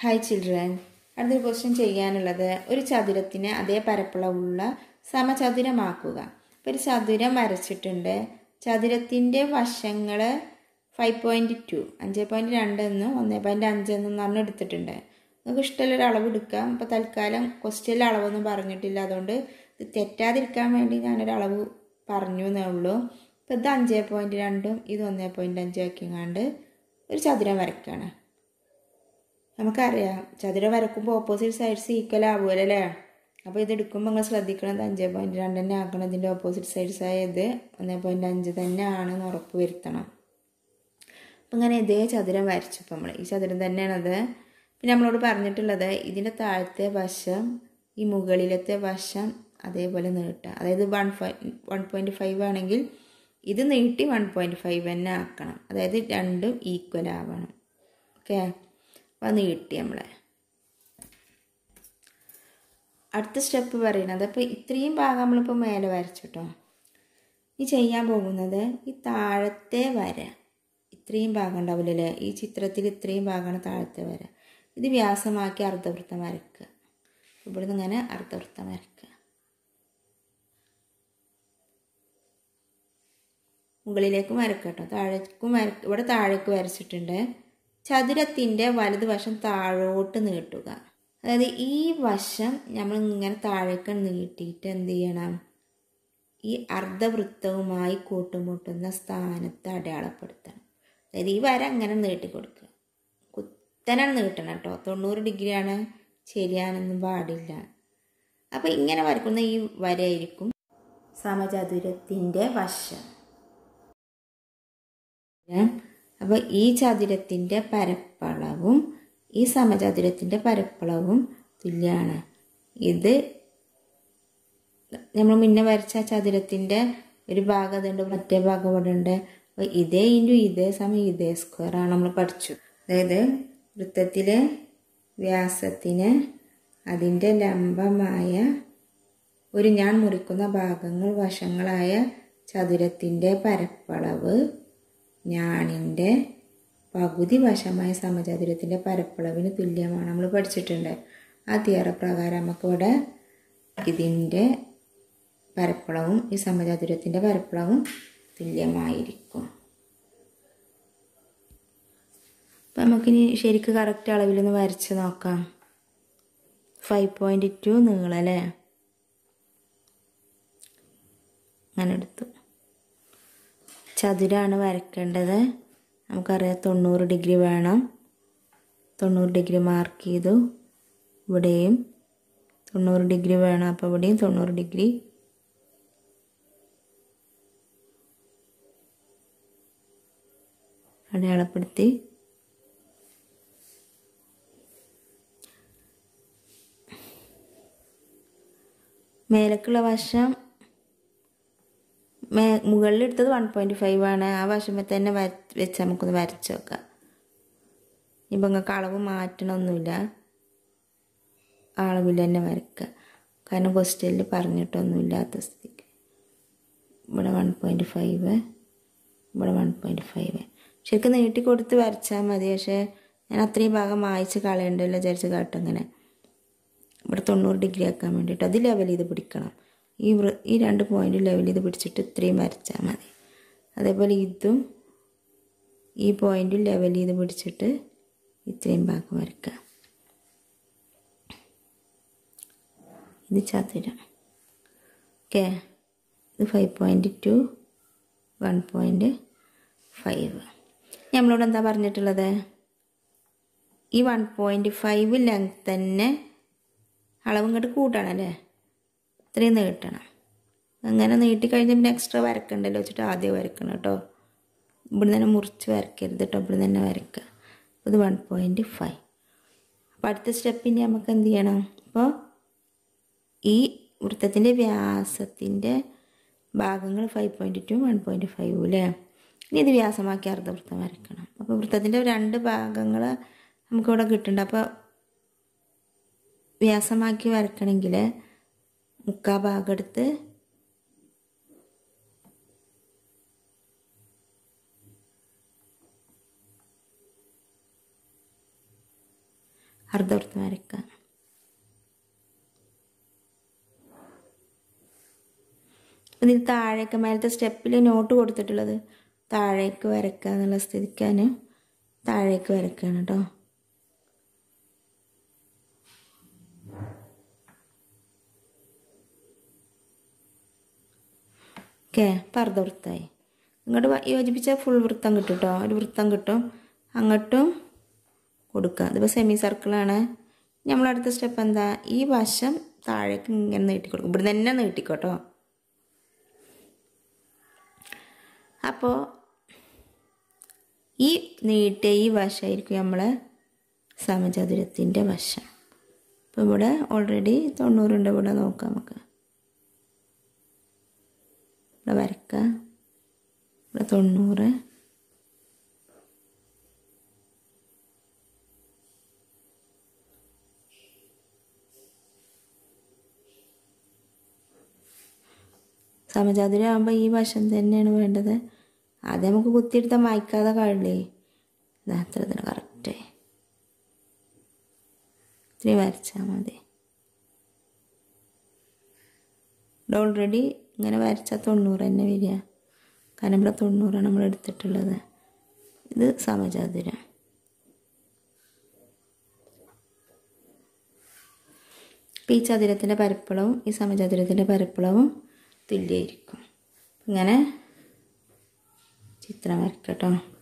Hi children. അടുത്ത question ചെയ്യാനുള്ളത് ഒരു ചതുരത്തിന് അതേ പരപ്പളവുള്ള സമചതുരമാക്കുക. അപ്പോൾ ഒരു ചതുരം വരച്ചിട്ടുണ്ട്. ചതുരത്തിൻ്റെ വശങ്ങൾ 5.2 5.2 എന്നും 1.5 എന്നും നമ്മൾ എടുത്തിട്ടുണ്ട്. നമുക്ക് ഇഷ്ടമുള്ളൊരു അളവ് എടുക്കാം. ഇപ്പോൾ തൽക്കാലം ക്വസ്റ്റ്യനിൽ അളവൊന്നും പറഞ്ഞിട്ടില്ല, അതുകൊണ്ട് ഇത് തെറ്റാതിരിക്കാൻ വേണ്ടി ഞാനൊരു അളവ് പറഞ്ഞു എന്നേ ഉള്ളൂ. ഇപ്പോൾ ഇത് 5.2 ഇത് 1.5 ആക്കിങ്ങാണ്ട് ഒരു ചതുരം വരയ്ക്കുകയാണ്. നമുക്കറിയാം ചതുരം വരക്കുമ്പോൾ ഓപ്പോസിറ്റ് സൈഡ്സ് ഈക്വൽ ആവുമല്ലോ അല്ലേ. അപ്പോൾ ഇത് എടുക്കുമ്പോൾ നിങ്ങൾ ശ്രദ്ധിക്കണം, 5.2 തന്നെ ആക്കണം. ഇതിൻ്റെ ഓപ്പോസിറ്റ് സൈഡ്സ് ആയത് 1.5 തന്നെ ആണെന്ന് ഉറപ്പ് വരുത്തണം. അപ്പം ഇങ്ങനെ ഇതേ ചതുരം വരച്ചപ്പോൾ നമ്മൾ ഈ ചതുരം തന്നെയാണത്. പിന്നെ നമ്മളോട് പറഞ്ഞിട്ടുള്ളത് ഇതിൻ്റെ താഴത്തെ വശം ഈ മുകളിലത്തെ വശം അതേപോലെ നീട്ടുക. അതായത് 1.5 ആണെങ്കിൽ ഇത് നീട്ടി 1.5 തന്നെ ആക്കണം. അതായത് രണ്ടും ഈക്വൽ ആവണം. ഓക്കെ, അപ്പോൾ നീട്ടി നമ്മളെ അടുത്ത സ്റ്റെപ്പ് പറയുന്നത്. അപ്പോൾ ഇത്രയും ഭാഗം നമ്മളിപ്പോൾ മേലെ വരച്ചിട്ടോ. ഈ ചെയ്യാൻ പോകുന്നത് ഈ താഴത്തെ വര, ഇത്രയും ഭാഗം ഉണ്ടാവില്ലല്ലേ ഈ ചിത്രത്തിൽ, ഇത്രയും ഭാഗമാണ് താഴത്തെ വര. ഇത് വ്യാസമാക്കി അർദ്ധവൃത്തം വരയ്ക്കുക. ഇവിടുന്ന് ഇങ്ങനെ അർദ്ധവൃത്തം വരയ്ക്കുക. മുകളിലേക്കും വരക്കട്ടോ, താഴേക്കും ഇവിടെ താഴേക്ക് വരച്ചിട്ടുണ്ട്. ചതുരത്തിൻ്റെ വലതുവശം താഴോട്ട് നീട്ടുക. അതായത് ഈ വശം നമ്മൾ ഇങ്ങനെ താഴേക്ക് നീട്ടിയിട്ട് എന്ത് ചെയ്യണം, ഈ അർദ്ധവൃത്തവുമായി കൂട്ടുമുട്ടുന്ന സ്ഥാനത്ത് അടയാളപ്പെടുത്തണം. അതായത് ഈ വര അങ്ങനെ നീട്ടിക്കൊടുക്കുക, കുത്തനെ നീട്ടണം കേട്ടോ. 90 ഡിഗ്രിയാണ്, ശരിയാണെന്നും പാടില്ല. അപ്പോൾ ഇങ്ങനെ വരക്കുന്ന ഈ വരയായിരിക്കും സമചതുരത്തിൻ്റെ വശം. അപ്പോൾ ഈ ചതുരത്തിൻ്റെ പരപ്പളവും ഈ സമചതുരത്തിൻ്റെ പരപ്പളവും തുല്യമാണ്. ഇത് നമ്മൾ മുന്നേ വരച്ച ചതുരത്തിൻ്റെ ഒരു ഭാഗം അതുണ്ട്, മറ്റേ ഭാഗം ഇവിടെ ഉണ്ട്. അപ്പോൾ ഇതേ ഇൻറ്റു ഇതേ സമയം ഇതേ സ്ക്വയർ ആണ് നമ്മൾ പഠിച്ചു. അതായത് വൃത്തത്തിലെ വ്യാസത്തിന് അതിൻ്റെ ലംബമായ ഒരു ഞാൻ മുറിക്കുന്ന ഭാഗങ്ങൾ വശങ്ങളായ ചതുരത്തിൻ്റെ പരപ്പളവ് ഞാണിൻ്റെ പകുതി വശമായ സമചതുരത്തിൻ്റെ പരപ്പളവിന് തുല്യമാണ് നമ്മൾ പഠിച്ചിട്ടുണ്ട്. ആ തിയറി പ്രകാരം നമുക്കിവിടെ ഇതിൻ്റെ പരപ്പളവും ഈ സമചതുരത്തിൻ്റെ പരപ്പളവും തുല്യമായിരിക്കും. അപ്പം നമുക്കിനി ശരിക്കും കറക്റ്റ് അളവിലൊന്ന് വരച്ച് നോക്കാം. 5.2 നീളല്ലേ, അങ്ങനെ എടുത്തു. ചതുരമാണ് വരയ്ക്കേണ്ടത്. നമുക്കറിയാം 90 ഡിഗ്രി വേണം. 90 ഡിഗ്രി മാർക്ക് ചെയ്തു. ഇവിടെയും 90 ഡിഗ്രി വേണം. അപ്പോൾ ഇവിടെയും 90 ഡിഗ്രി. അടയാളപ്പെടുത്തി. മേലേക്കുള്ള വശം മുകളിലെടുത്തത് 1.5 ആണ്. ആ വശമേ തന്നെ വെച്ച് നമുക്കൊന്ന് വരച്ച് വെക്കാം. ഇപ്പം നിങ്ങൾക്ക് അളവ് മാറ്റണമൊന്നുമില്ല, അളവിൽ തന്നെ വരയ്ക്കുക. കാരണം ക്വസ്റ്റ്യനിൽ പറഞ്ഞിട്ടൊന്നുമില്ലാത്ത സ്ഥിതിക്ക്. ഇവിടെ 1.5, ഇവിടെ 1.5 ശരിക്കും നീട്ടി കൊടുത്ത് വരച്ചാൽ മതി. പക്ഷേ ഞാൻ അത്രയും ഭാഗം മായ്ച്ച് കളയണ്ടല്ലോ വിചാരിച്ച് കാട്ടും. അങ്ങനെ ഇവിടെ 90 ഡിഗ്രി ആക്കാൻ വേണ്ടിയിട്ട് അത് ലെവൽ ചെയ്ത് പിടിക്കണം. ഈ 2 പോയിന്റ് ലെവൽ ചെയ്ത് പിടിച്ചിട്ട് ഇത്രയും വരച്ചാൽ മതി. അതേപോലെ ഇതും ഈ പോയിന്റ് ലെവൽ ചെയ്ത് പിടിച്ചിട്ട് ഇത്രയും ഭാഗം വരയ്ക്കുക. ഇത് ചതുരം. ഓക്കെ, ഇത് 5.2 1.5. നമ്മളോട് എന്താ പറഞ്ഞിട്ടുള്ളത്, ഈ 1.5 ലെങ്ത് തന്നെ അളവ് ഇങ്ങോട്ട് കൂട്ടണം അല്ലേ, ഇത്രയും നീട്ടണം. അങ്ങനെ നീട്ടിക്കഴിഞ്ഞാൽ പിന്നെ എക്സ്ട്രാ വരക്കണ്ടല്ലോ വെച്ചിട്ട് ആദ്യം വരക്കണം കേട്ടോ. ഇവിടെ തന്നെ മുറിച്ച് വരക്കരുത് കേട്ടോ, ഇവിടെ തന്നെ വരക്കുക. ഇത് 1.5. അപ്പോൾ അടുത്ത സ്റ്റെപ്പിന് നമുക്ക് എന്ത് ചെയ്യണം, അപ്പോൾ ഈ വൃത്തത്തിൻ്റെ വ്യാസത്തിൻ്റെ ഭാഗങ്ങൾ 5.2 1.5 അല്ലേ. ഇനി ഇത് വ്യാസമാക്കി അർദ്ധവൃത്തം വരയ്ക്കണം. അപ്പോൾ വൃത്തത്തിൻ്റെ 2 ഭാഗങ്ങൾ നമുക്കിവിടെ കിട്ടുന്നുണ്ട്. അപ്പോൾ വ്യാസമാക്കി വരക്കണമെങ്കിൽ മുക്കാൽ ഭാഗം എടുത്ത് അർദ്ധവൃത്തം വരയ്ക്കുക. അപ്പം ഇതിന് താഴേക്ക് മേലത്തെ സ്റ്റെപ്പിൽ നോട്ട് കൊടുത്തിട്ടുള്ളത് താഴേക്ക് വരയ്ക്കുക എന്നുള്ള സ്ഥിതിക്കാൻ താഴേക്ക് വരയ്ക്കുകയാണ് കേട്ടോ. ഓക്കെ, അപ്പം അർദ്ധവൃത്തമായി. ഇങ്ങോട്ട് യോജിപ്പിച്ചാൽ ഫുൾ വൃത്തം കിട്ടും കേട്ടോ. ഒരു വൃത്തം കിട്ടും. അങ്ങോട്ടും കൊടുക്കുക. ഇതിപ്പോൾ സെമി സർക്കിളാണ്. നമ്മളടുത്ത സ്റ്റെപ്പ് എന്താ, ഈ വശം താഴേക്ക് ഇങ്ങനെ നീട്ടിക്കൊടുക്കും. ഇവിടെ തന്നെ നീട്ടിക്കോട്ടോ. അപ്പോൾ ഈ നീട്ടിയ ഈ വശമായിരിക്കും നമ്മളെ സമചതുരത്തിൻ്റെ വശം. അപ്പോൾ ഇവിടെ ഓൾറെഡി 90 ഉണ്ട്. ഇവിടെ നോക്കാം നമുക്ക്. ഇവിടെ വരയ്ക്കുക. ഇവിടെ 90. സമചതുരം ആകുമ്പോൾ ഈ വശം തന്നെയാണ് വേണ്ടത്. ആദ്യം നമുക്ക് കുത്തിയെടുത്താൽ മായ്ക്കാതെ കഴിയില്ലേ. അത്ര തന്നെ കറക്റ്റ്. ഇത്തിരി വരച്ചാൽ മതി. ഇവിടെ ഓൾറെഡി ഇങ്ങനെ വരച്ചാൽ 90 തന്നെ വരിക. കാരണം ഇവിടെ 90 നമ്മൾ എടുത്തിട്ടുള്ളത്. ഇത് സമചതുരം. ഈ ചതുരത്തിൻ്റെ പരപ്പളവും ഈ സമചതുരത്തിൻ്റെ പരപ്പളവും തുല്യമായിരിക്കും. ഇങ്ങനെ ചിത്രം വരയ്ക്കട്ടോ.